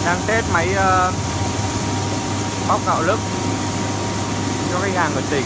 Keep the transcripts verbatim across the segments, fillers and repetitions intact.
Đang test máy uh, bóc gạo lứt cho khách hàng ở tỉnh.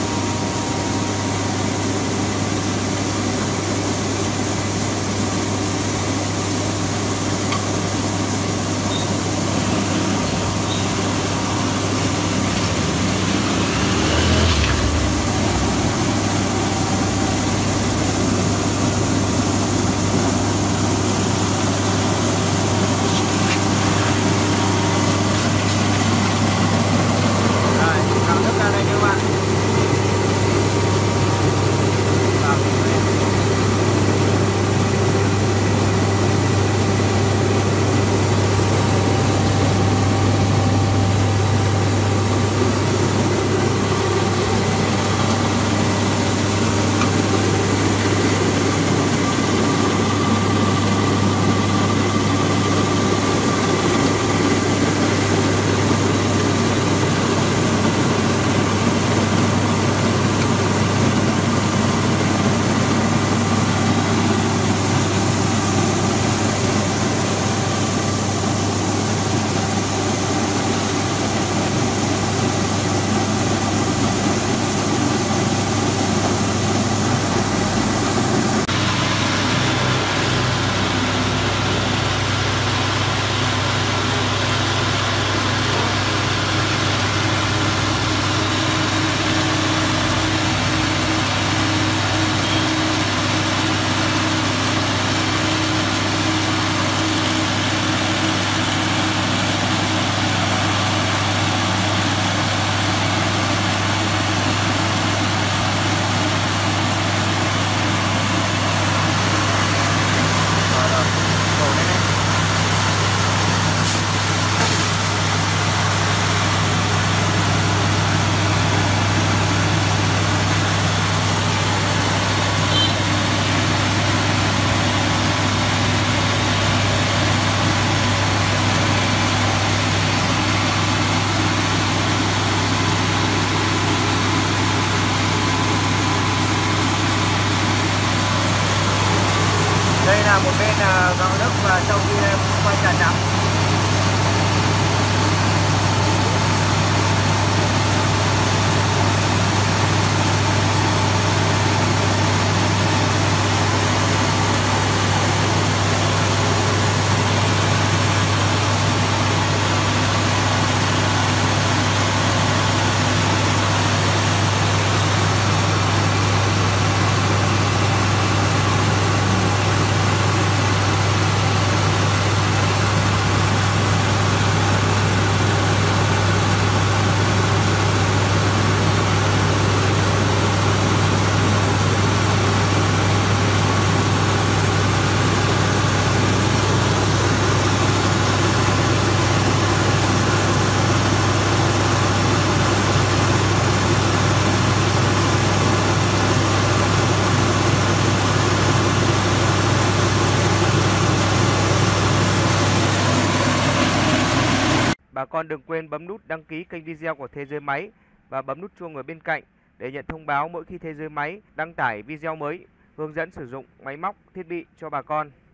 Đây là một bên là gạo lứt và sau khi em quay trà trắng. Bà con đừng quên bấm nút đăng ký kênh video của Thế Giới Máy và bấm nút chuông ở bên cạnh để nhận thông báo mỗi khi Thế Giới Máy đăng tải video mới hướng dẫn sử dụng máy móc, thiết bị cho bà con.